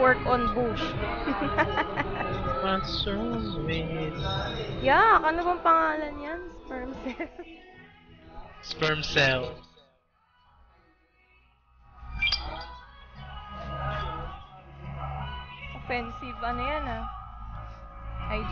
work on bush. What's wrong with Yak, ano bang pangalan yan? Sperm cell. sperm cell? Offensive. Ano yan ah? IG.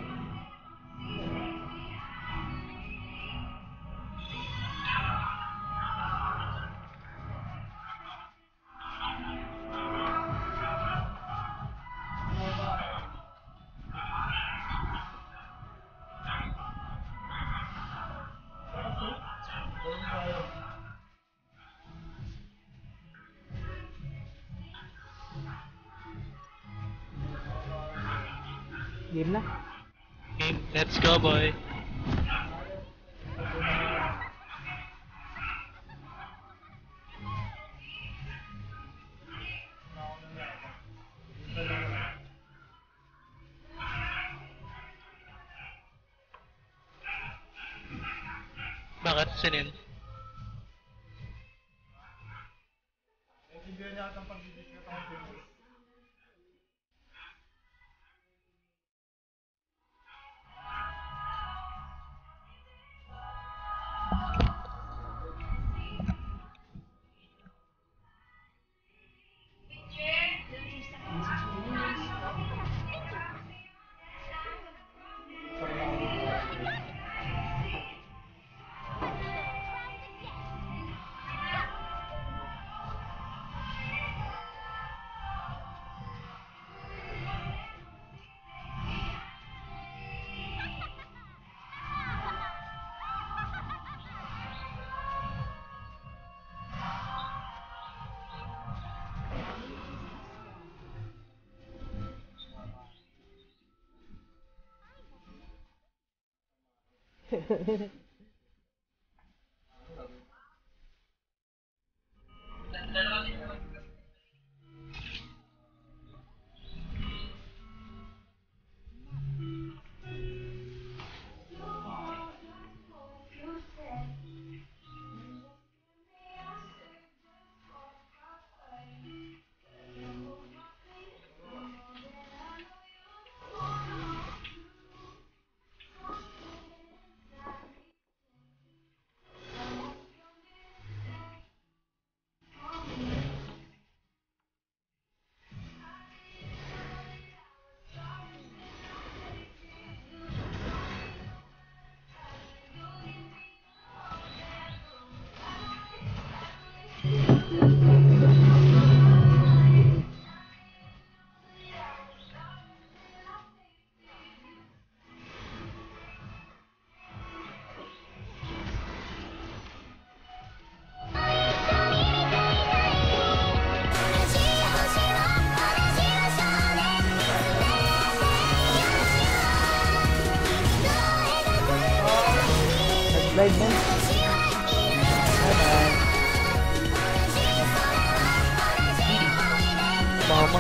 Game na. Okay, let's go, boy. Bakit? Sinin? Live mo. Bye-bye. Mama.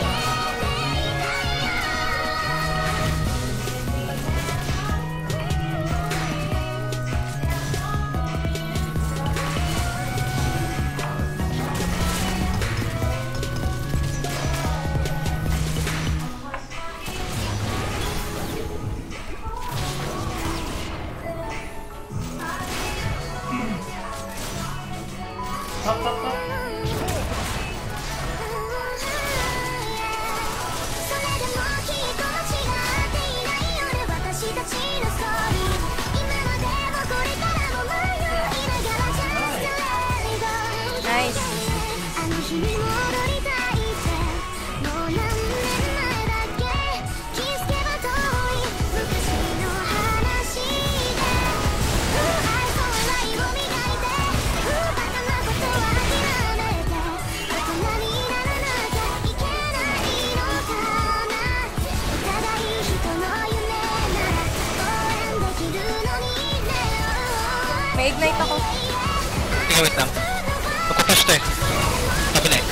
May ignite ako. Sige, wait lang. Magpapush to eh. Sabi na eh.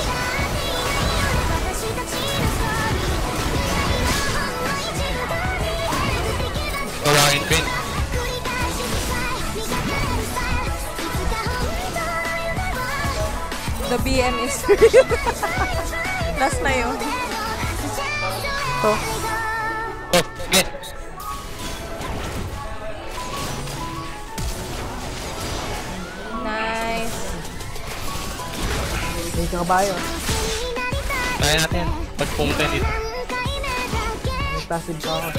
Gawangin ko yun. The BM is real. Last na yun. to. Oh, get. Nice. May kabayo. Kaya natin. Pag pumunta yan dito. May passive pa ako.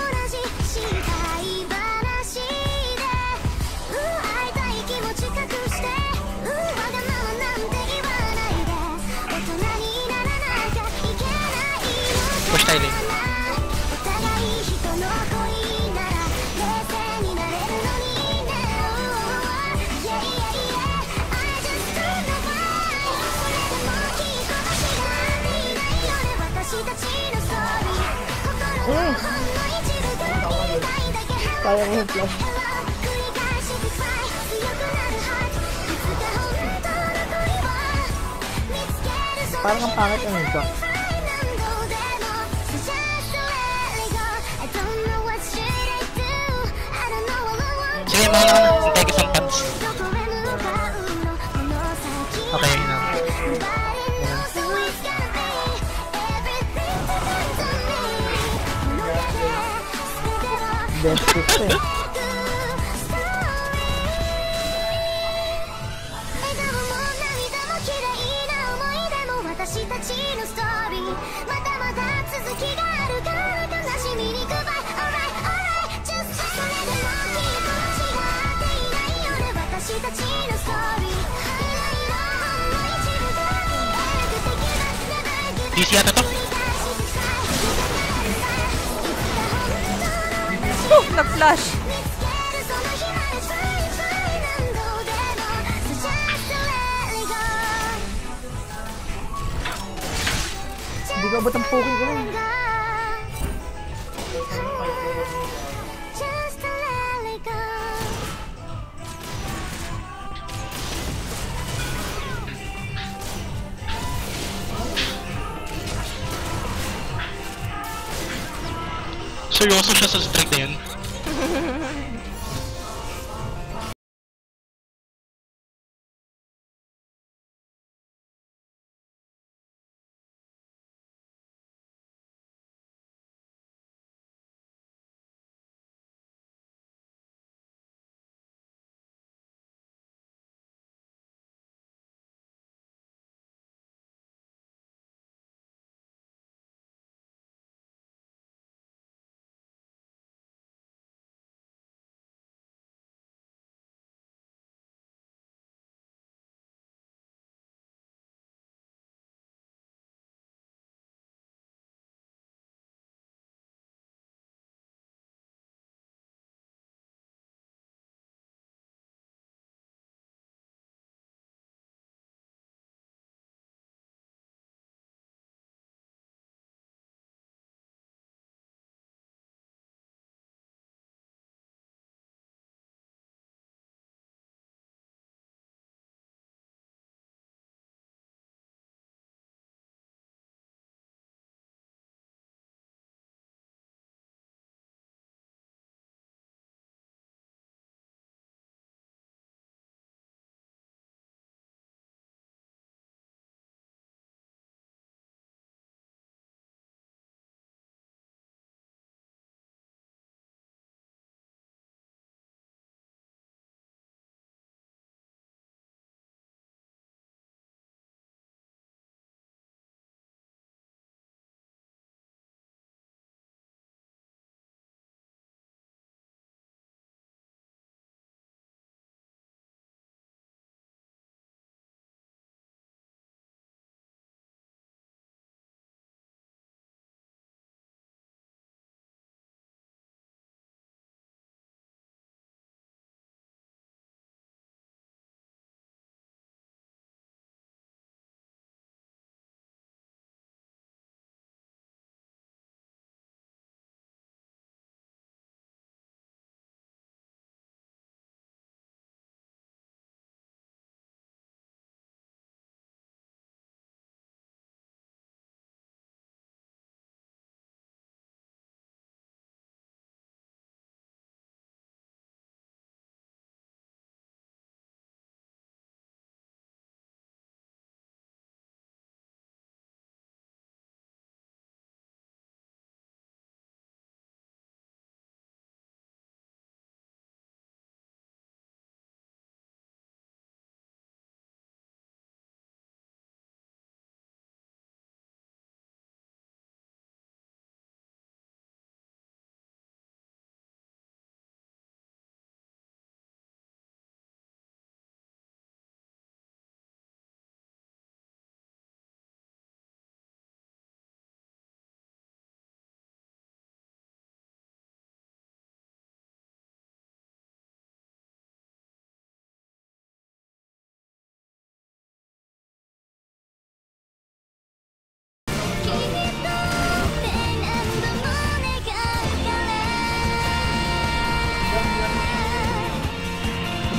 Push tayo din. Kaya mo yung flash. Parang ang pangit ang Mika. Sige, mahal ka na. Hintay ka isang pads. Okay, yun na. Best fix eh. DC yata to? Oh, nag-flash. Hindi ka abot ang poking ko nun. Seryoso siya sa strike na yun?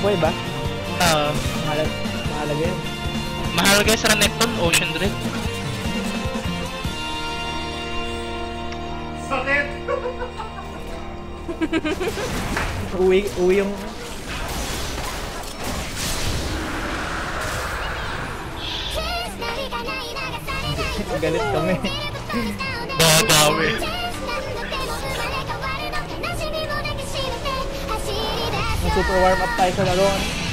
buhay ba? Ah, Mahalaga yun. mahal guys sa Renekton, Ocean Dread. Uwi yung... Galit kami. Babawi. Super warm up tayo sa laro.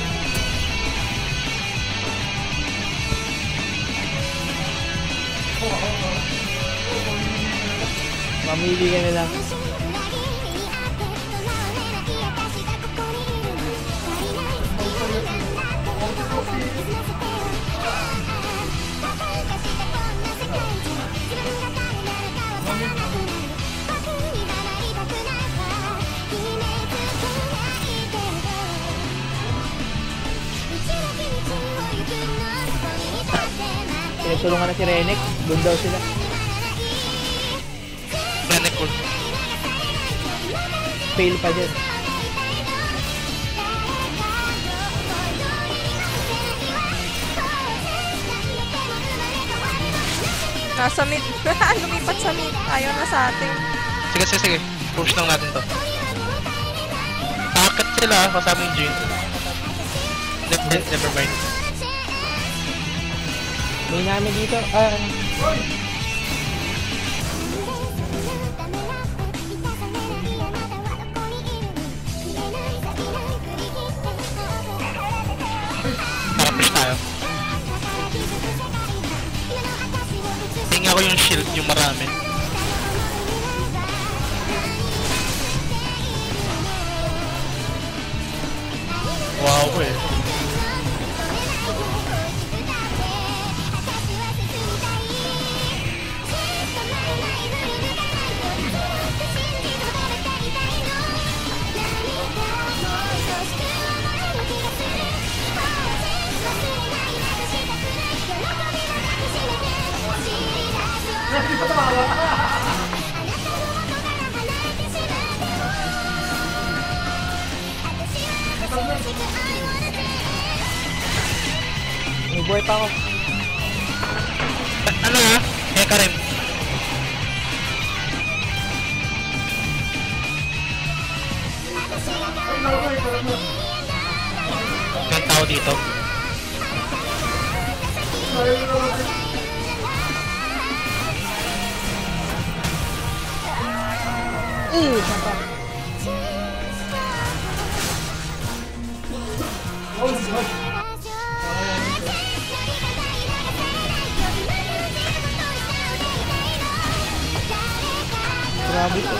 Mamili ka na lang. Pinagtulungan na si Renek, doon daw sila. Renekton. Fail pa din. Nasa mid. Lumipat sa mid. Ayaw na sa atin. Sige. Push lang natin to. Takot sila kasama yung Jin. Never mind. May namin dito. Tara, push tayo. Tingnan ko yung shield, yung marami. Wow eh. May buhay pa ako. Ano ha? Kaya ka rin. May tao dito. Sapa. Grabe to.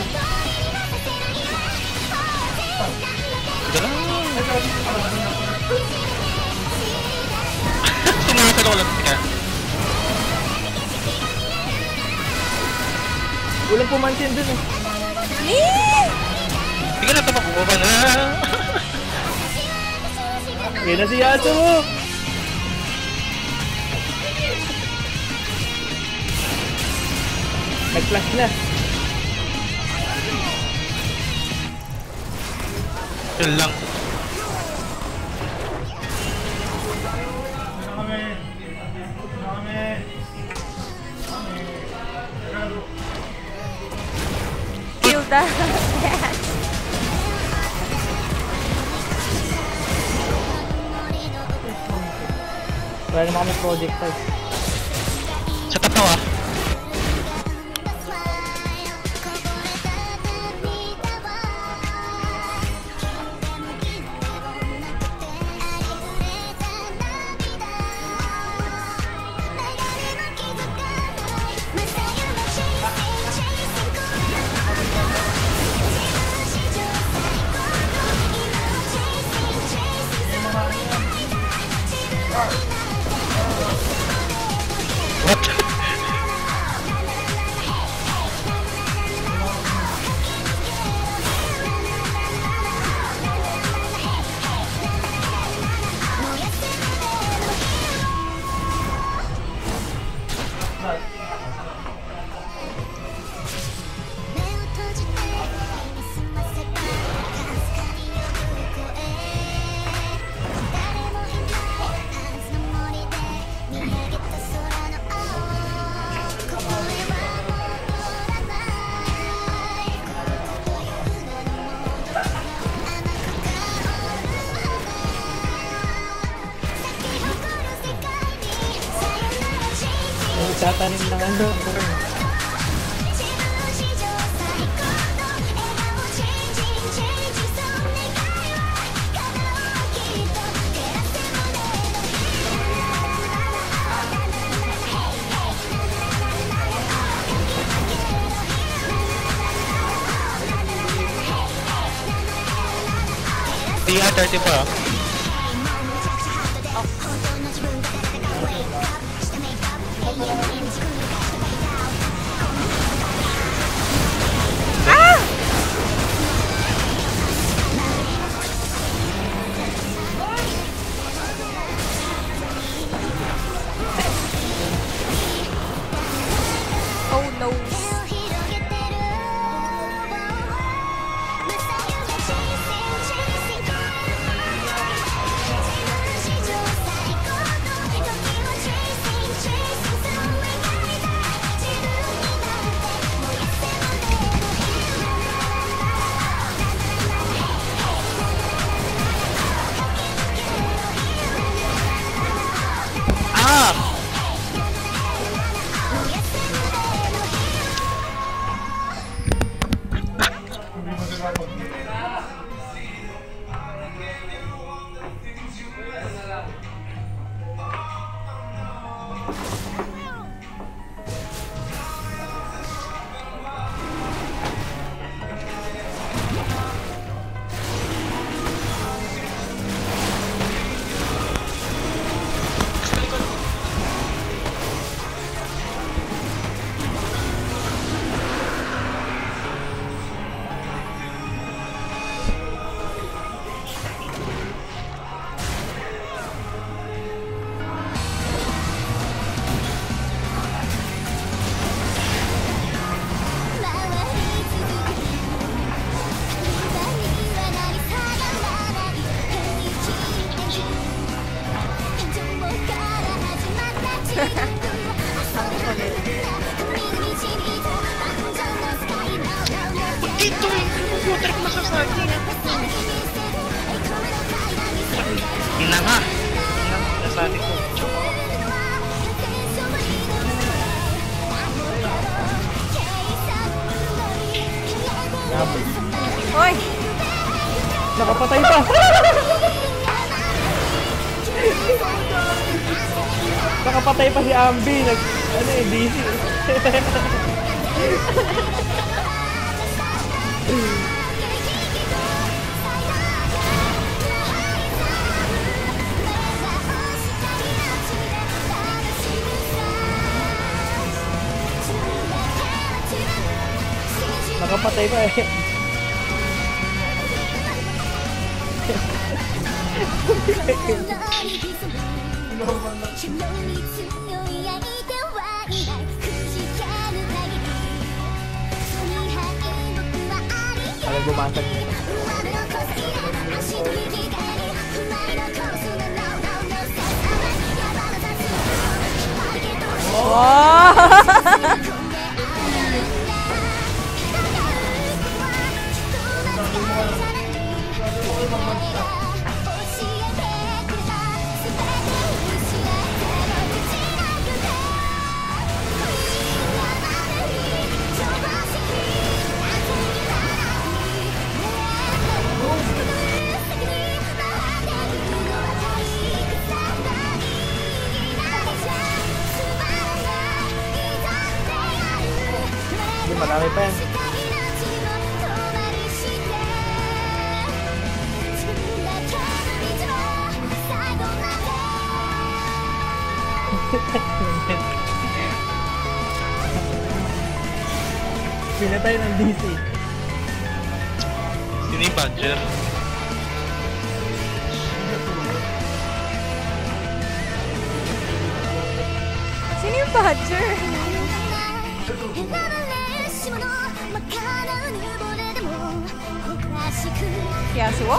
Sumasalo ko lang ka. Walang pumansin dun eh. Sige na, tapakuha ba na? Yan na si Yato mo! Nag-flash na. Yun lang. Kill that. Wala naman kami projectile. Sa tapaw ah. What? Nagtatanim ng ano. Di 30 pa. Oh no. Dito yung computer ko masasabi. Ina nga. Nasabi ko. Hoy! Nakapatay pa! Nakapatay pa si Ambi. Ano eh, DC. Nakapatay pa eh. Alam bumasag niya. Wow! Marami pa yan. Pinatay ng DC. Sino yung Badger? Sino yung Badger? Yasuo?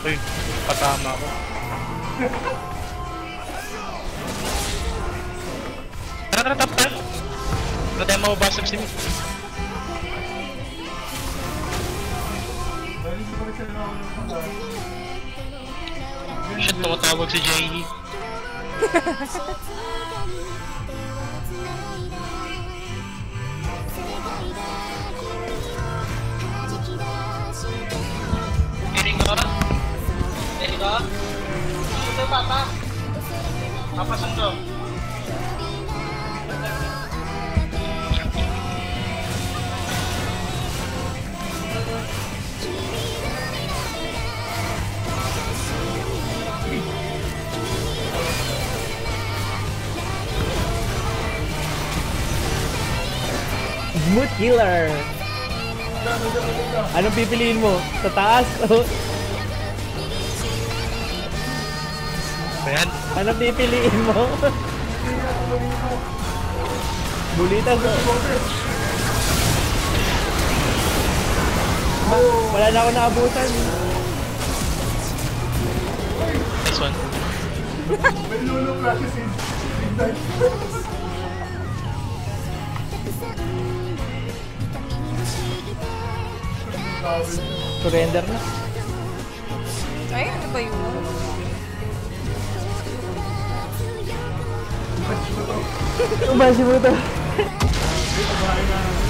Uy, patama ako. Tara, tap tayo. Wala tayong mababasag si Mika. Shit, tumatawag si J.E. Erika? Ito papa. Papa sundo. Smooth killer. Anong pipiliin mo? Sa taas? Ayan. Anong pipiliin mo? Bulitas. Wala na ako naabutan. Nice one. May Lulu classes in midnight. Surrender na. Ay, ano ba yun? Umasin mo to. Ay, pagkain na.